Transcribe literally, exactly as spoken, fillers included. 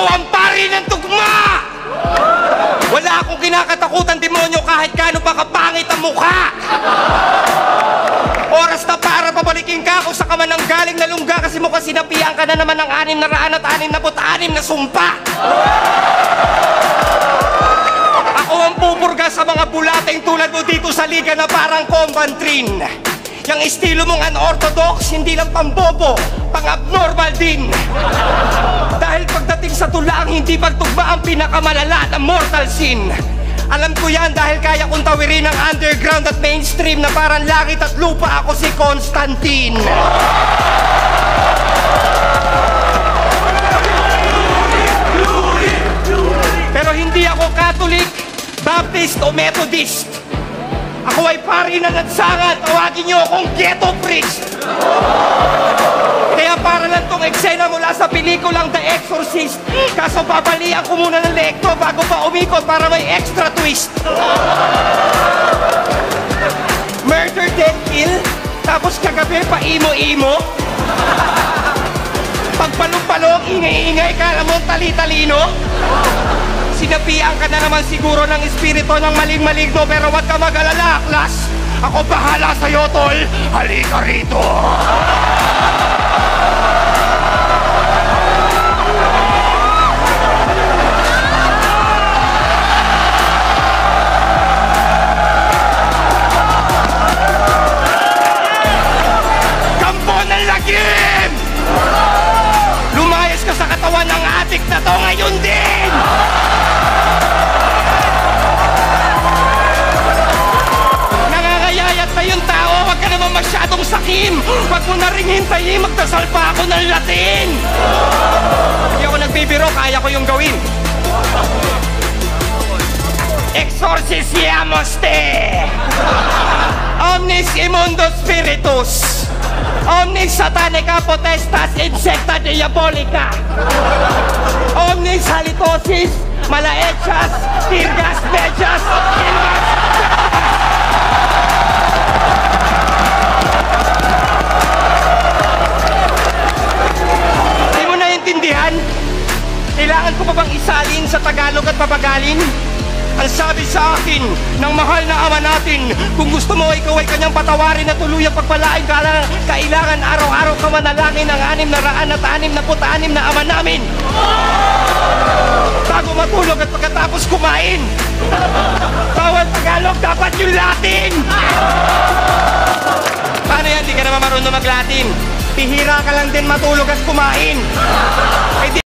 Ako ang pari ng tugma! Wala akong kinakatakutan, demonyo, kahit gaano pa kapangit ang mukha! Oras na para pabalikin ka kung sa ka man ang galing na lungga, kasi mukhang sinapian ka na naman ng anim na raan at anim na put-anim na sumpa! Ako ang pupurga sa mga bulating tulad mo dito sa liga na parang Combantrin. Yung estilo mong unorthodox, hindi lang pambobo, pang-abnormal din. Dahil pagdating sa tulang, hindi pagtugma ang pinakamalala na mortal sin. Alam ko yan dahil kaya kong tawirin ang underground at mainstream na parang langit at lupa. Ako si Constantine. Pero hindi ako Catholic, Baptist o Methodist. Ako ay pari na nagsangat. Tawagin niyo akong ghetto priest. Kaya para lang tong eksena mula sa pelikulang The Exorcist. Kaso babalian ko muna ng lekto bago pa umikot para may extra twist. Murder, death, kill. Tapos kagabi pa imo-imo. Pagpalong-palong, ingay-ingay, kala mo tali-talino. Sinapian ka na naman siguro ng espiritu ng maling-maligno, pero wag ka mag-alala, Aklas. Ako bahala sa'yo, tol. Halika rito. Kampo ng lagim! Lumayas ka sa katawan ng adik na to ngayon din! Nangangayayat na yung tao, wag ka naman masyadong sakim. Wag mo na rin hintayin, magdasal pa ako ng Latin. Hindi ako nagbibiro, kaya ko yung gawin. Exorcisiamos te! Omnis immundo spiritus, omnis satanica potestas insecta diabolica, omnis halitosis malaechas tirgas mechas ilmas. Di mo naiintindihan? Kailangan ko pa bang isalin sa Tagalog at papagalin? Ang sabi sa akin ng mahal na ama natin, kung gusto mo ikaw ay kanyang patawarin at tuluyang pagpalain ka lang, kailangan araw-araw ka manalangin ng anim na raan at anim na put-anim na ama namin. Bago matulog at pagkatapos kumain. Bawal Tagalog, dapat yung Latin. Paano yan? Di ka naman marunong mag-Latin. Pihira ka lang din matulog at kumain.